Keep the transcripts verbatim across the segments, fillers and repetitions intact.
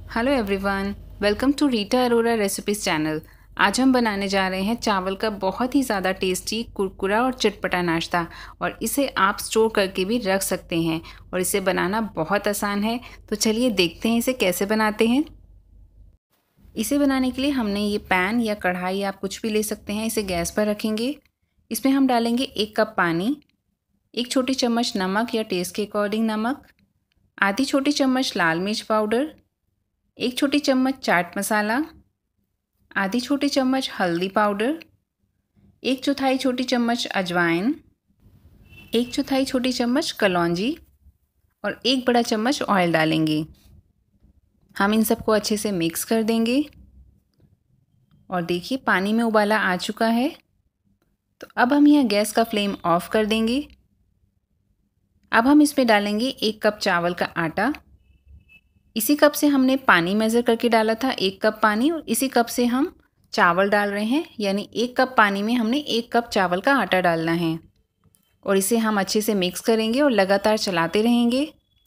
Hello everyone, welcome to Rita Arora recipes channel. आज हम बनाने जा रहे हैं चावल का बहुत ही ज़्यादा टेस्टी कुरकुरा और चटपटा नाश्ता। और इसे आप स्टोर करके भी रख सकते हैं और इसे बनाना बहुत आसान है। तो चलिए देखते हैं इसे कैसे बनाते हैं। इसे बनाने के लिए हमने ये पैन या कढ़ाई आप कुछ भी ले सकते हैं, इसे गैस पर रखेंगे। इसमें हम डालेंगे एक कप पानी, एक छोटी चम्मच नमक या टेस्ट के अकॉर्डिंग नमक, आधी छोटी चम्मच लाल मिर्च पाउडर, एक छोटी चम्मच चाट मसाला, आधी छोटी चम्मच हल्दी पाउडर, एक चौथाई छोटी चम्मच अजवाइन, एक चौथाई छोटी चम्मच कलौंजी और एक बड़ा चम्मच ऑयल डालेंगे। हम इन सबको अच्छे से मिक्स कर देंगे। और देखिए पानी में उबाला आ चुका है। तो अब हम यहाँ गैस का फ्लेम ऑफ कर देंगे। अब हम इसमें डालेंगे एक कप चावल का आटा। इसी कप से हमने पानी मेज़र करके डाला था, एक कप पानी, और इसी कप से हम चावल डाल रहे हैं, यानी एक कप पानी में हमने एक कप चावल का आटा डालना है। और इसे हम अच्छे से मिक्स करेंगे और लगातार चलाते रहेंगे।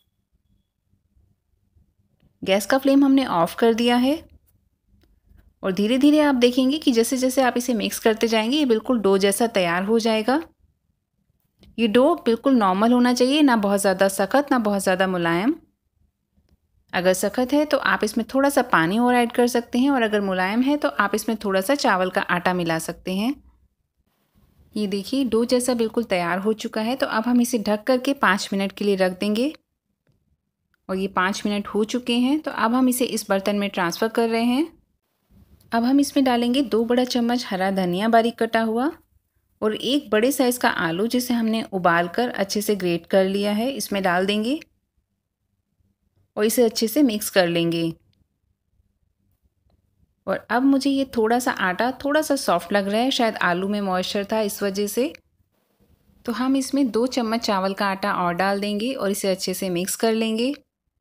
गैस का फ्लेम हमने ऑफ कर दिया है। और धीरे धीरे आप देखेंगे कि जैसे जैसे आप इसे मिक्स करते जाएंगे ये बिल्कुल डो जैसा तैयार हो जाएगा। ये डो बिल्कुल नॉर्मल होना चाहिए, ना बहुत ज़्यादा सख्त ना बहुत ज़्यादा मुलायम। अगर सख्त है तो आप इसमें थोड़ा सा पानी और ऐड कर सकते हैं, और अगर मुलायम है तो आप इसमें थोड़ा सा चावल का आटा मिला सकते हैं। ये देखिए डो जैसा बिल्कुल तैयार हो चुका है। तो अब हम इसे ढक करके पाँच मिनट के लिए रख देंगे। और ये पाँच मिनट हो चुके हैं। तो अब हम इसे इस बर्तन में ट्रांसफ़र कर रहे हैं। अब हम इसमें डालेंगे दो बड़ा चम्मच हरा धनिया बारीक कटा हुआ, और एक बड़े साइज़ का आलू जिसे हमने उबाल कर अच्छे से ग्रेट कर लिया है, इसमें डाल देंगे और इसे अच्छे से मिक्स कर लेंगे। और अब मुझे ये थोड़ा सा आटा थोड़ा सा सॉफ्ट लग रहा है, शायद आलू में मॉइस्चर था इस वजह से। तो हम इसमें दो चम्मच चावल का आटा और डाल देंगे और इसे अच्छे से मिक्स कर लेंगे।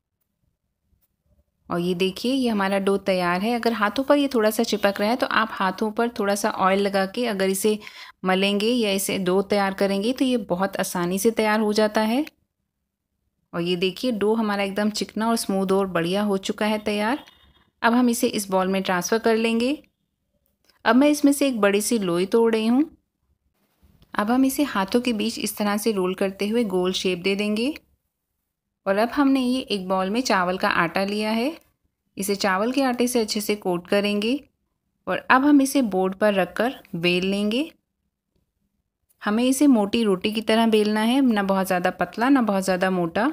और ये देखिए ये हमारा डो तैयार है। अगर हाथों पर ये थोड़ा सा चिपक रहा है तो आप हाथों पर थोड़ा सा ऑयल लगा के अगर इसे मलेंगे या इसे डो तैयार करेंगे तो ये बहुत आसानी से तैयार हो जाता है। और ये देखिए डो हमारा एकदम चिकना और स्मूथ और बढ़िया हो चुका है तैयार। अब हम इसे इस बॉल में ट्रांसफ़र कर लेंगे। अब मैं इसमें से एक बड़ी सी लोई तोड़ रही हूँ। अब हम इसे हाथों के बीच इस तरह से रोल करते हुए गोल शेप दे देंगे। और अब हमने ये एक बॉल में चावल का आटा लिया है, इसे चावल के आटे से अच्छे से कोट करेंगे। और अब हम इसे बोर्ड पर रखकर बेल लेंगे। हमें इसे मोटी रोटी की तरह बेलना है, ना बहुत ज़्यादा पतला ना बहुत ज़्यादा मोटा।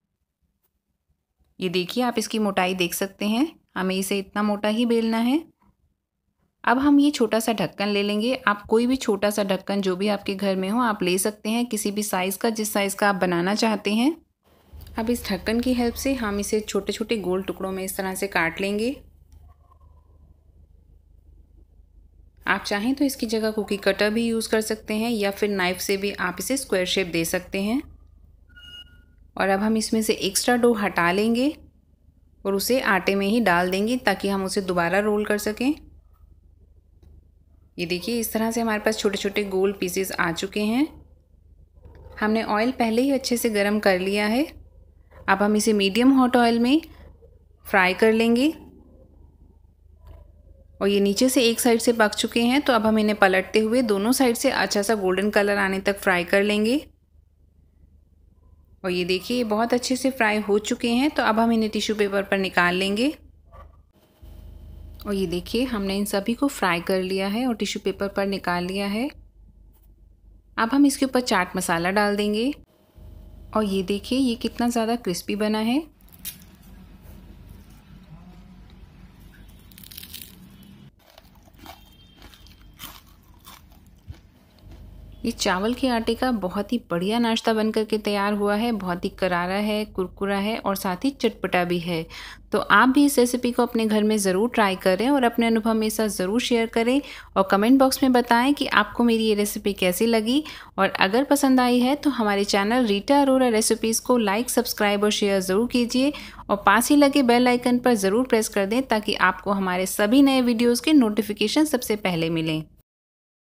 ये देखिए आप इसकी मोटाई देख सकते हैं, हमें इसे इतना मोटा ही बेलना है। अब हम ये छोटा सा ढक्कन ले लेंगे। आप कोई भी छोटा सा ढक्कन जो भी आपके घर में हो आप ले सकते हैं, किसी भी साइज़ का, जिस साइज़ का आप बनाना चाहते हैं। अब इस ढक्कन की हेल्प से हम इसे छोटे छोटे गोल टुकड़ों में इस तरह से काट लेंगे। आप चाहें तो इसकी जगह कुकी कटर भी यूज़ कर सकते हैं, या फिर नाइफ़ से भी आप इसे स्क्वायर शेप दे सकते हैं। और अब हम इसमें से एक्स्ट्रा डो हटा लेंगे और उसे आटे में ही डाल देंगे ताकि हम उसे दोबारा रोल कर सकें। ये देखिए इस तरह से हमारे पास छोटे छोटे गोल पीसेस आ चुके हैं। हमने ऑयल पहले ही अच्छे से गर्म कर लिया है। अब हम इसे मीडियम हॉट ऑयल में फ्राई कर लेंगे। और ये नीचे से एक साइड से पक चुके हैं, तो अब हम इन्हें पलटते हुए दोनों साइड से अच्छा सा गोल्डन कलर आने तक फ्राई कर लेंगे। और ये देखिए ये बहुत अच्छे से फ्राई हो चुके हैं। तो अब हम इन्हें टिश्यू पेपर पर निकाल लेंगे। और ये देखिए हमने इन सभी को फ्राई कर लिया है और टिश्यू पेपर पर निकाल लिया है। अब हम इसके ऊपर चाट मसाला डाल देंगे। और ये देखिए ये कितना ज़्यादा क्रिस्पी बना है। ये चावल के आटे का बहुत ही बढ़िया नाश्ता बनकर के तैयार हुआ है। बहुत ही करारा है, कुरकुरा है और साथ ही चटपटा भी है। तो आप भी इस रेसिपी को अपने घर में ज़रूर ट्राई करें और अपने अनुभव मेरे साथ ज़रूर शेयर करें। और कमेंट बॉक्स में बताएं कि आपको मेरी ये रेसिपी कैसी लगी। और अगर पसंद आई है तो हमारे चैनल रीटा अरोरा रेसिपीज़ को लाइक, सब्सक्राइब और शेयर ज़रूर कीजिए। और पास ही लगे बेल आइकन पर ज़रूर प्रेस कर दें ताकि आपको हमारे सभी नए वीडियोज़ के नोटिफिकेशन सबसे पहले मिलें।